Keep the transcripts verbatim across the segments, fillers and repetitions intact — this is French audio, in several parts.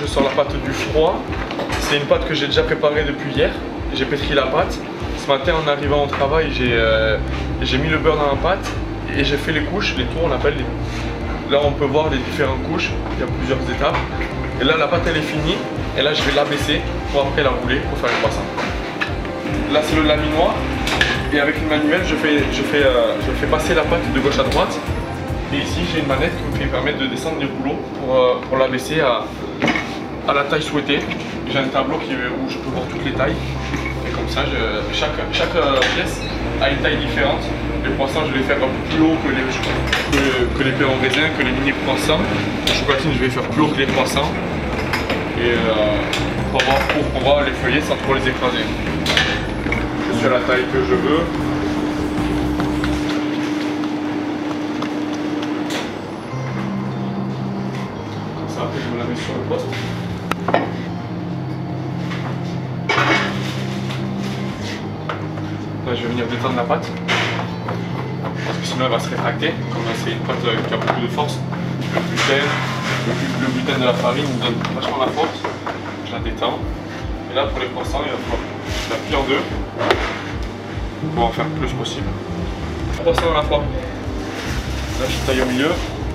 sors la pâte du froid. C'est une pâte que j'ai déjà préparée depuis hier. J'ai pétri la pâte. Ce matin en arrivant au travail, j'ai euh, mis le beurre dans la pâte et j'ai fait les couches, les tours on appelle. Les... Là on peut voir les différentes couches, il y a plusieurs étapes. Et là la pâte elle est finie et là je vais l'abaisser pour après la rouler pour faire les croissants. Là c'est le laminoir et avec une manuelle je fais, je, fais, euh, je fais passer la pâte de gauche à droite. Et ici j'ai une manette qui me fait permettre de descendre les rouleaux pour, euh, pour l'abaisser à, à la taille souhaitée. J'ai un tableau qui, où je peux voir toutes les tailles. Et comme ça, je, chaque, chaque euh, pièce a une taille différente. Les croissants, je vais les faire un peu plus haut que les, que, que les pains en raisin, que les mini croissants. Les chocolatines, je vais les faire plus haut que les croissants. Et euh, pour, avoir, pour pouvoir les feuiller sans trop les écraser. Je suis à la taille que je veux. Ça, après, je me la mets sur le poste. Là, je vais venir détendre la pâte parce que sinon elle va se rétracter. Comme c'est une pâte qui a beaucoup de force, le gluten, le, le gluten de la farine nous donne vachement la force. Je la détends. Et là, pour les croissants, il va falloir je la plie en deux pour en faire le plus possible. Croissant à la fois. Là, je taille au milieu.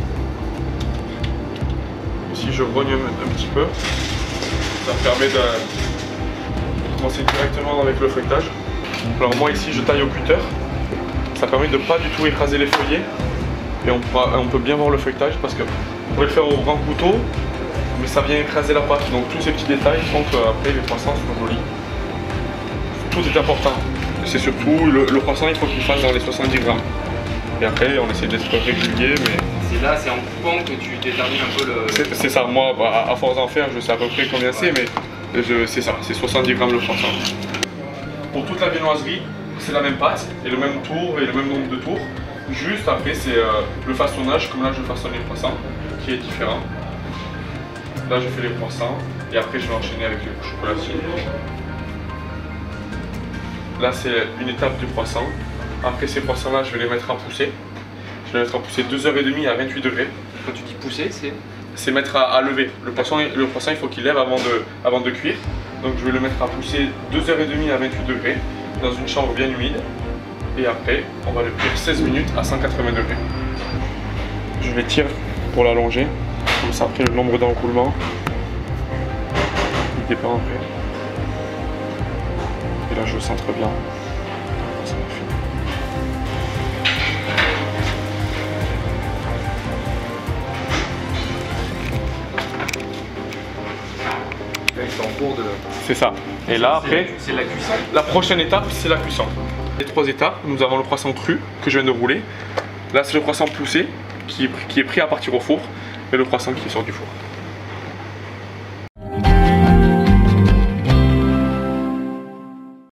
Ici, je rogne un, un petit peu. Ça me permet de, de commencer directement avec le feuilletage. Alors moi ici je taille au cutter, ça permet de pas du tout écraser les feuillets et on, pourra, on peut bien voir le feuilletage parce que on pourrait le faire au grand couteau mais ça vient écraser la pâte, donc tous ces petits détails font qu'après les croissants sont jolis. Tout est important, c'est surtout le, le croissant il faut qu'il fasse dans les soixante-dix grammes et après on essaie d'être régulier mais... C'est là, c'est en coupant que tu détermines un peu le... C'est ça, moi bah, à force d'en faire je sais à peu près combien c'est mais c'est ça, c'est soixante-dix grammes le croissant. Pour toute la viennoiserie, c'est la même pâte et le même tour et le même nombre de tours. Juste après, c'est euh, le façonnage, comme là je façonne les croissants, qui est différent. Là je fais les croissants et après je vais enchaîner avec les chocolatines. Là c'est une étape du croissant. Après ces croissants-là, je vais les mettre à pousser. Je vais les mettre à pousser deux heures trente à vingt-huit degrés. Quand tu dis pousser, c'est C'est mettre à, à lever. Le poisson, le croissant, il faut qu'il lève avant de, avant de cuire. Donc je vais le mettre à pousser deux heures trente à vingt-huit degrés dans une chambre bien humide. Et après, on va le cuire seize minutes à cent quatre-vingts degrés. Je vais tirer pour l'allonger. Comme ça, après le nombre d'encoulements, il dépend après. Et là, je le centre bien. Ça va finir. De... C'est ça. Et là après, c'est la cuisson. La prochaine étape, c'est la cuisson. Les trois étapes, nous avons le croissant cru que je viens de rouler. Là, c'est le croissant poussé qui est, qui est pris à partir au four et le croissant qui sort du four.